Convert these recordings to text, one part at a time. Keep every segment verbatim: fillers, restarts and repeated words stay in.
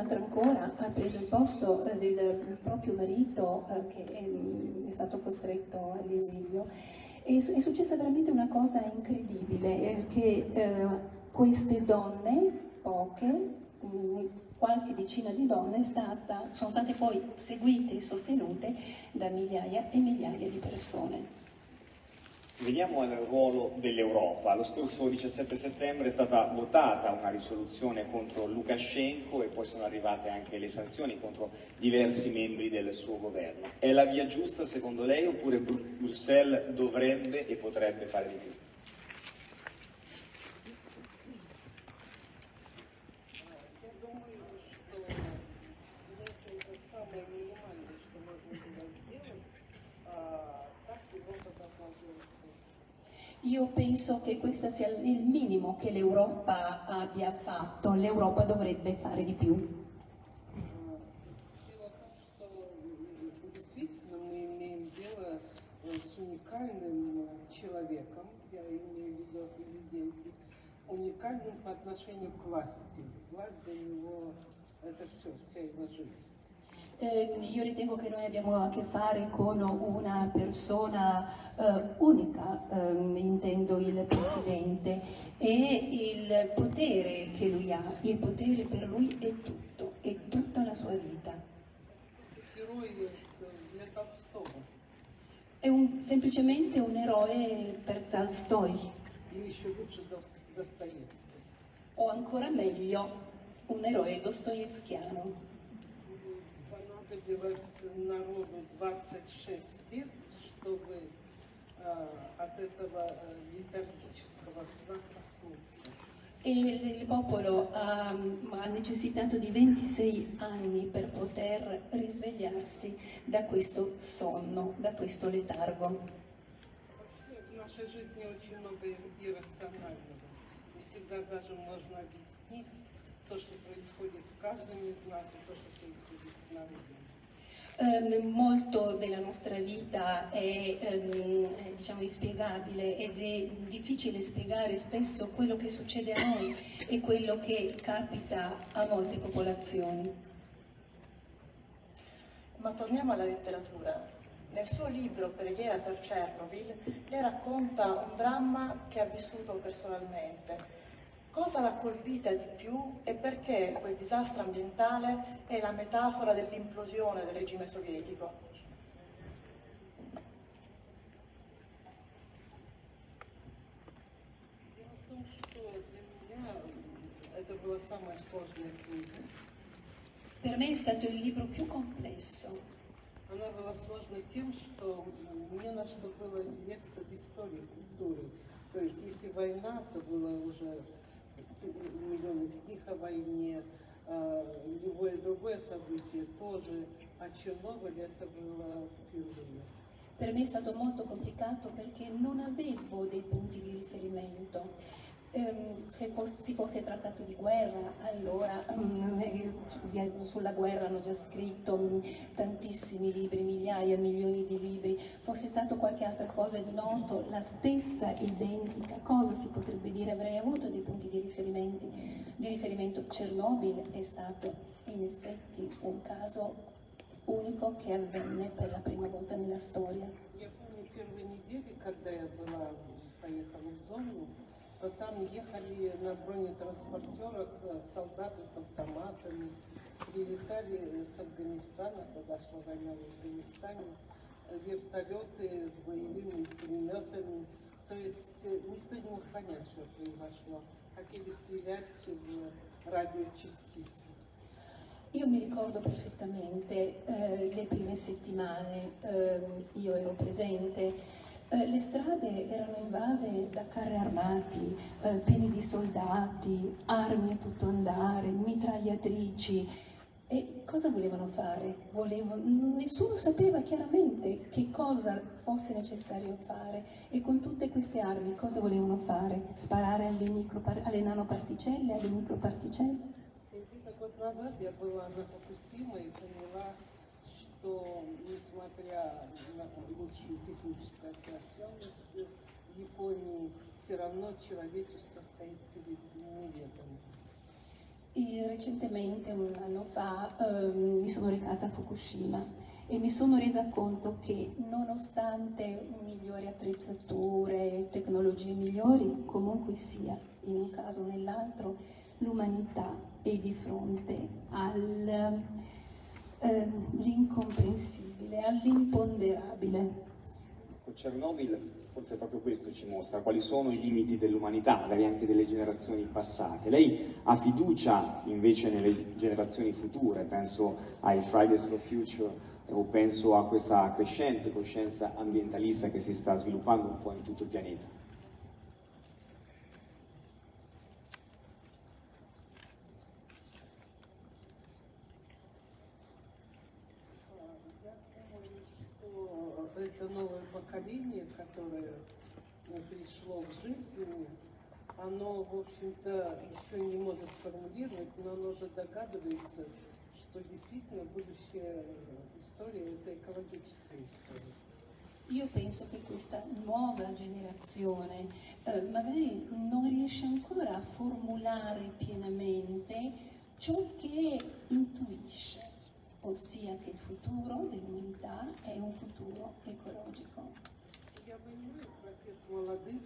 un'altra ancora ha preso il posto eh, del proprio marito eh, che è, è stato costretto all'esilio. E è successa veramente una cosa incredibile, eh, che eh, queste donne, poche, mh, qualche decina di donne, stata, sono state poi seguite e sostenute da migliaia e migliaia di persone. Veniamo al ruolo dell'Europa. Lo scorso diciassette settembre è stata votata una risoluzione contro Lukashenko e poi sono arrivate anche le sanzioni contro diversi membri del suo governo. È la via giusta secondo lei oppure Bruxelles dovrebbe e potrebbe fare di più? Io penso che questo sia il minimo che l'Europa abbia fatto, l'Europa dovrebbe fare di più. Действительно, мы имеем дело с уникальным человеком, я имею в виду президенте, уникальным по отношению к власти. Власть для него – это все, вся его жизнь. Eh, io ritengo che noi abbiamo a che fare con una persona eh, unica, ehm, intendo il Presidente, e il potere che lui ha, il potere per lui è tutto, è tutta la sua vita. È un, semplicemente un eroe per Tolstoi. O ancora meglio, un eroe dostoevskiano. Понадобилось народу двадцать шесть лет, чтобы а, от этого летаргического сна проснуться. E il popolo ha, ha necessitato di ventisei anni per poter risvegliarsi da questo sonno, da questo letargo. В нашей жизни очень много иррационального. Не всегда даже можно объяснить то, что происходит с каждым из нас, и то, что происходит с нами. Eh, molto della nostra vita è ehm, diciamo inspiegabile ed è difficile spiegare spesso quello che succede a noi e quello che capita a molte popolazioni. Ma torniamo alla letteratura. Nel suo libro Preghiera per Chernobyl lei racconta un dramma che ha vissuto personalmente. Cosa l'ha colpita di più e perché quel disastro ambientale è la metafora dell'implosione del regime sovietico? Дело в том, что для меня это была самая сложная книга. Per me è stato il libro più complesso. Она была сложна тем, что мне на что было лекция об истории, культуры. То есть, если война, то было уже миллионы книг о войне, любое другое событие тоже, а Чернобыль это было впервые. Per me è stato molto complicato perché non avevo dei punti di riferimento. Um, se fosse, si fosse trattato di guerra, allora um, sulla guerra hanno già scritto um, tantissimi libri, migliaia, milioni di libri. Fosse stato qualche altra cosa di noto, la stessa identica cosa si potrebbe dire, avrei avuto dei punti di, riferimenti, di riferimento. Chernobyl è stato in effetti un caso unico che avvenne per la prima volta nella storia. Я помню первые недели, когда я была, поехала в зону, то там ехали на бронетранспортерах солдаты с автоматами, прилетали с Афганистана, когда шла война в Афганистане, вертолеты с боевыми пулеметами. То есть никто не мог понять, что произошло. Хотели стрелять в радиочастицы. Io mi ricordo perfettamente eh, le prime settimane, eh, io ero presente. Eh, le strade erano invase da carri armati, eh, pieni di soldati, armi a tutto andare, mitragliatrici. E cosa volevano fare? Volevano... Nessuno sapeva chiaramente che cosa fosse necessario fare, e con tutte queste armi cosa volevano fare? Sparare alle, micropar... alle nanoparticelle, alle microparticelle? Год назад я была на Фукусима и поняла, что несмотря на лучшую техническую оснащенность в Японии, все равно человечество стоит перед неведомым. E recentemente, un anno fa, eh, mi sono recata a Fukushima e mi sono resa conto che nonostante migliori attrezzature, tecnologie migliori, comunque sia, in un caso o nell'altro, l'umanità è di fronte all'incomprensibile, all'imponderabile. Con Chernobyl forse proprio questo ci mostra quali sono i limiti dell'umanità, magari anche delle generazioni passate. Lei ha fiducia invece nelle generazioni future, penso ai Fridays for Future o penso a questa crescente coscienza ambientalista che si sta sviluppando un po' in tutto il pianeta. Это новое поколение, которое пришло в жизнь, оно, в общем-то, еще не может сформулировать, но оно уже догадывается, что действительно будущая история – это экологическая история. Io penso che questa nuova generazione eh, magari non riesce ancora a formulare pienamente ciò che intuisce, ossia che il futuro dell'umanità è un futuro ecologico. Я понимаю протест молодых,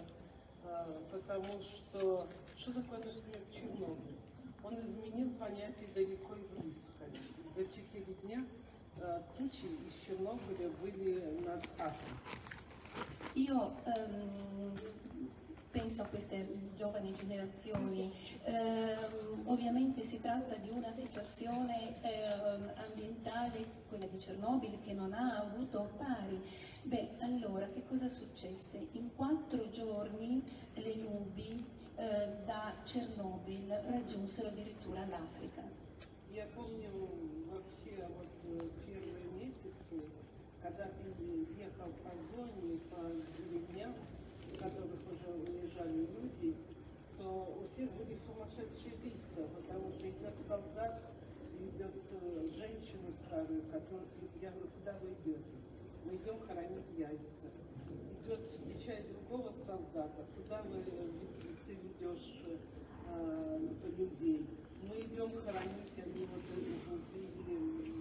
потому что что такое, например, Чернобыль? Он изменил понятие далеко и близко. За четыре дня тучи из Чернобыля были над Африкой. Io ehm, penso a queste giovani generazioni, ehm, ovviamente si tratta di una situazione ehm, ambientale, quella di Chernobyl, che non ha avuto pari. Beh, allora che cosa successe? In quattro giorni le nubi eh, da Chernobyl raggiunsero addirittura l'Africa. Я помню вообще вот первые месяцы, когда ты ехал по зоне, по деревням, в которых уже уезжали люди, то у всех были сумасшедшие лица, потому что идет солдат, идет женщину старую, которая, я говорю, куда вы идете? Мы идем хоронить яйца. Идет, встречает другого солдата, куда вы, ты ведешь а, людей? Мы идем хоронить, они вот убили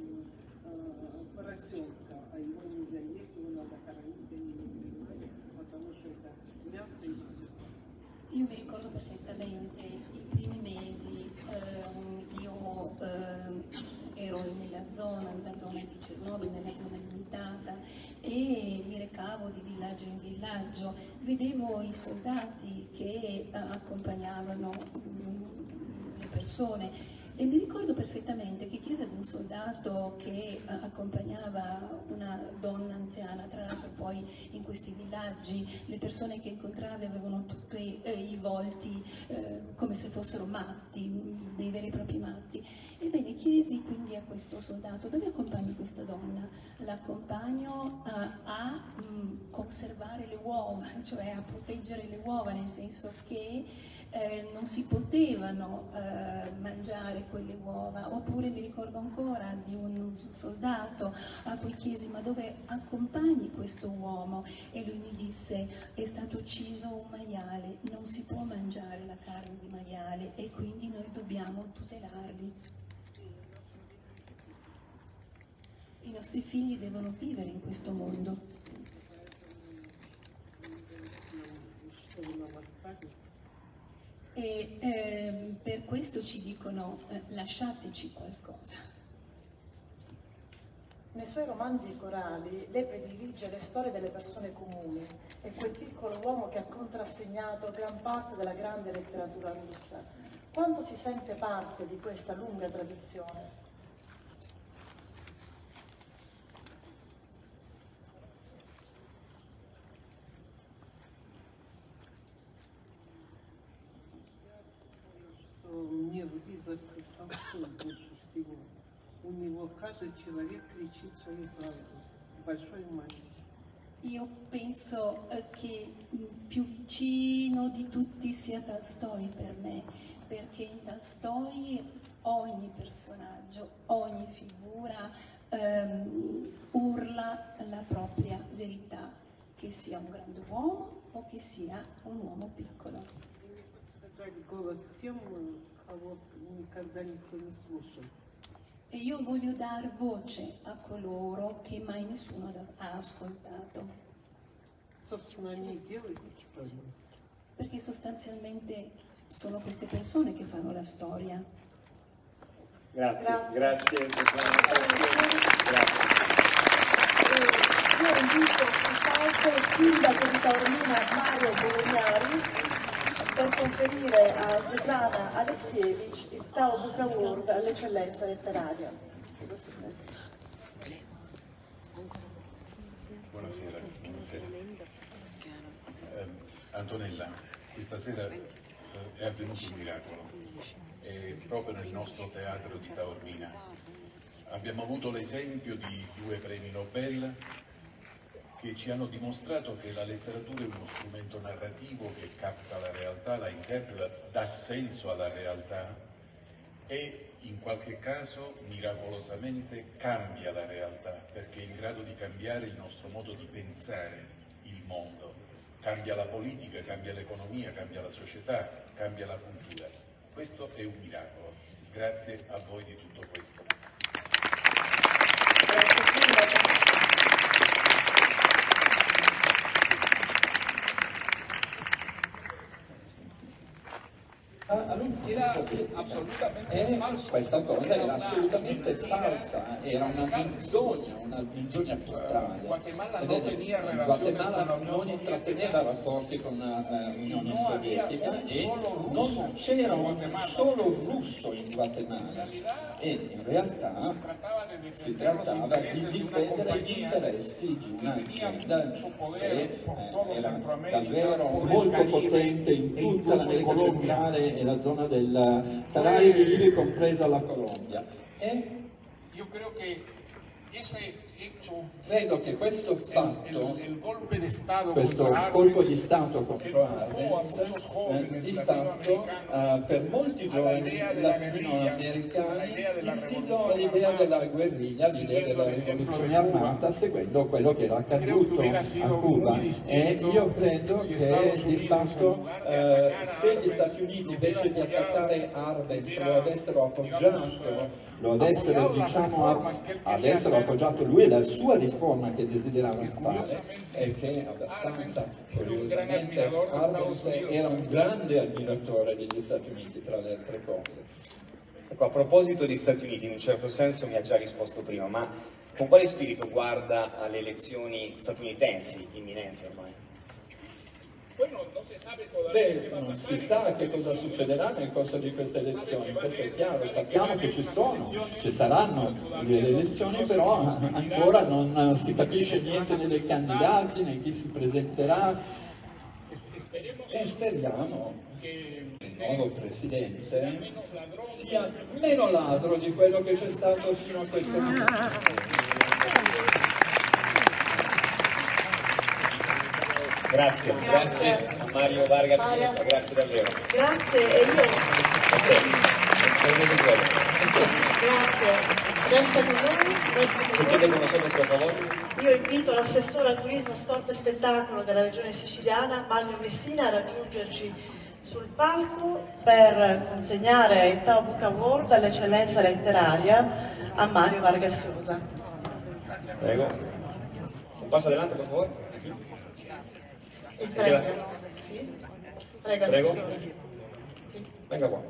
а, поросенка, а его нельзя есть, его надо хоронить, они не понимали, потому что это мясо и все. Io mi ricordo perfettamente i primi mesi, ehm, io ehm, ero nella zona, nella zona di Chernobyl, nella zona limitata e mi recavo di villaggio in villaggio, vedevo i soldati che eh, accompagnavano mm, le persone. E mi ricordo perfettamente che chiesi ad un soldato che uh, accompagnava una donna anziana, tra l'altro poi in questi villaggi le persone che incontravi avevano tutti eh, i volti eh, come se fossero matti, dei veri e propri matti. Ebbene, chiesi quindi a questo soldato: dove accompagni questa donna? L'accompagno uh, a mh, conservare le uova, cioè a proteggere le uova, nel senso che Eh, non si potevano eh, mangiare quelle uova. Oppure mi ricordo ancora di un soldato a cui chiesi: ma dove accompagni questo uomo? E lui mi disse: è stato ucciso un maiale, non si può mangiare la carne di maiale e quindi noi dobbiamo tutelarli. I nostri figli devono vivere in questo mondo. E eh, per questo ci dicono eh, lasciateci qualcosa. Nei suoi romanzi corali lei predilige le storie delle persone comuni e quel piccolo uomo che ha contrassegnato gran parte della grande letteratura russa. Quanto si sente parte di questa lunga tradizione? Мне близок Толстой больше всего. У него каждый человек кричит свою правду, большой и маленький. Io penso eh, che più vicino di tutti sia Tolstoi per me, perché in Tolstoi ogni personaggio, ogni figura ehm, urla la propria verità, che sia un grande uomo o che sia un uomo piccolo. Дать голос тем, кого никогда никто не слушал. E io voglio dar voce a coloro che mai nessuno ha ascoltato. Собственно, они и делают историю. Perché sostanzialmente sono queste persone che fanno la storia. Grazie, grazie. Grazie. Grazie. Io invito sul palco il sindaco di Taormina Mario Bolognari per conferire a Svetlana Alexievich il Tao Book Award all'eccellenza letteraria. Buonasera, buonasera. Eh, Antonella, questa sera eh, è avvenuto un miracolo, e proprio nel nostro teatro di Taormina. Abbiamo avuto l'esempio di due premi Nobel che ci hanno dimostrato che la letteratura è uno strumento narrativo che capta la realtà, la interpreta, dà senso alla realtà e in qualche caso miracolosamente cambia la realtà, perché è in grado di cambiare il nostro modo di pensare il mondo. Cambia la politica, cambia l'economia, cambia la società, cambia la cultura. Questo è un miracolo. Grazie a voi di tutto questo. Era assolutamente e falso. questa cosa era assolutamente falsa, era una menzogna, una menzogna totale. Guatemala Ed non è- tenía il relaciones Guatemala con la Unión non intratteneva rapporti con l'Unione No Sovietica había un e solo russo non c'era in un Guatemala. solo russo in Guatemala e in realtà Trataba de si defender los trattava di intereses de una difendere gli compañía interessi di que un'azienda tenía mucho poder che por eh, todo era Centroamérica, davvero por el molto Caribe potente in e in tutta l'America Colombia. centrale e la zona del Caraibi, ivi compresa la Colombia. E Yo creo que ese hecho, credo che questo el, fatto, el, el golpe de Estado questo contra colpo Arbenz, di Stato contro Arbenz, eh, di fatto eh, per molti giovani latinoamericani instillò l'idea della guerriglia, l'idea della rivoluzione armata, seguendo quello che era accaduto a Cuba. E io credo che di fatto eh, se gli Stati Uniti invece di attaccare Arbenz lo avessero appoggiato, lo avessero, diciamo, avessero appoggiato lui e la sua riforma che desideravano fare, e che abbastanza curiosamente Arbenz era un grande ammiratore degli Stati Uniti, tra le altre cose. Ecco, a proposito di Stati Uniti, in un certo senso mi ha già risposto prima, ma con quale spirito guarda alle elezioni statunitensi imminenti ormai? Beh, non si sa che cosa succederà nel corso di queste elezioni, questo è chiaro, sappiamo che ci sono, ci saranno le elezioni, però ancora non si capisce niente né dei candidati né chi si presenterà, e speriamo che il nuovo presidente sia meno ladro di quello che c'è stato fino a questo momento. Grazie, grazie, Grazie a Mario Vargas Mario. Llosa, grazie davvero. Grazie e io. Grazie. Grazie. Resta con noi, resta Se con chiede noi. uno solo per favore. Io invito l'assessore al turismo, sport e spettacolo della regione siciliana, Mario Messina, a raggiungerci sul palco per consegnare il Tao Book Award all'eccellenza letteraria a Mario Vargas Llosa. Prego. Un passo adelante, per favore. Il Sì, premio. Sì? Prego, Prego. assessore. Venga qua.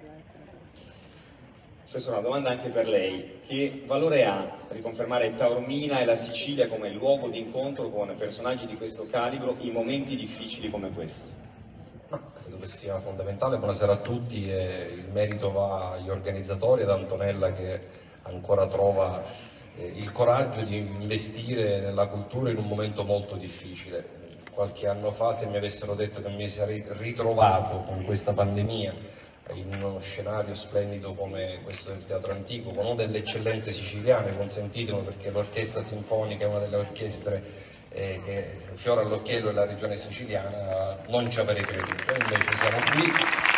Assessore, una domanda anche per lei. Che valore ha riconfermare Taormina e la Sicilia come luogo di incontro con personaggi di questo calibro in momenti difficili come questi? No, credo che sia fondamentale. Buonasera a tutti, e il merito va agli organizzatori, ad Antonella che ancora trova eh, il coraggio di investire nella cultura in un momento molto difficile. Qualche anno fa, se mi avessero detto che mi sarei ritrovato con questa pandemia in uno scenario splendido come questo del Teatro Antico, con una delle eccellenze siciliane, consentitelo, perché l'orchestra sinfonica è una delle orchestre eh, che fiora all'occhiello della regione siciliana, non ci avrei creduto. Invece siamo qui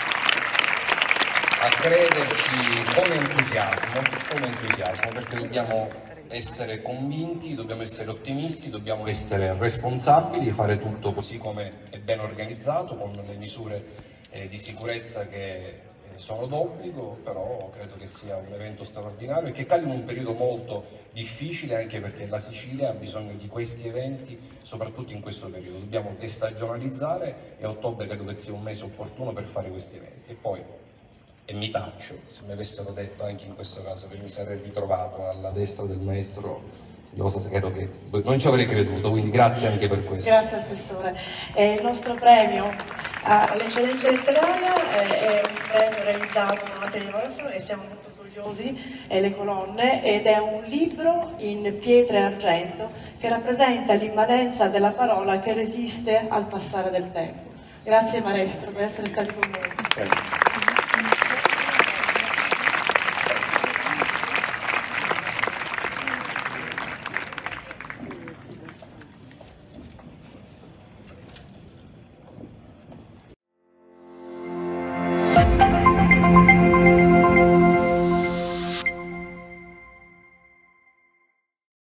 a crederci con entusiasmo, con entusiasmo, perché dobbiamo essere convinti, dobbiamo essere ottimisti, dobbiamo essere responsabili, fare tutto così come è ben organizzato, con le misure eh, di sicurezza che eh, sono d'obbligo, però credo che sia un evento straordinario e che cade in un periodo molto difficile, anche perché la Sicilia ha bisogno di questi eventi, soprattutto in questo periodo. Dobbiamo destagionalizzare e ottobre credo che sia un mese opportuno per fare questi eventi. E poi, e mi taccio, se mi avessero detto anche in questo caso che mi sarei ritrovato alla destra del maestro Josa, credo che non ci avrei creduto, quindi grazie anche per questo. Grazie Assessore. E il nostro premio all'eccellenza letteraria è un premio realizzato da Atelier Wolf e siamo molto orgogliosi, è le colonne, ed è un libro in pietra e argento che rappresenta l'immanenza della parola che resiste al passare del tempo. Grazie maestro per essere stati con noi.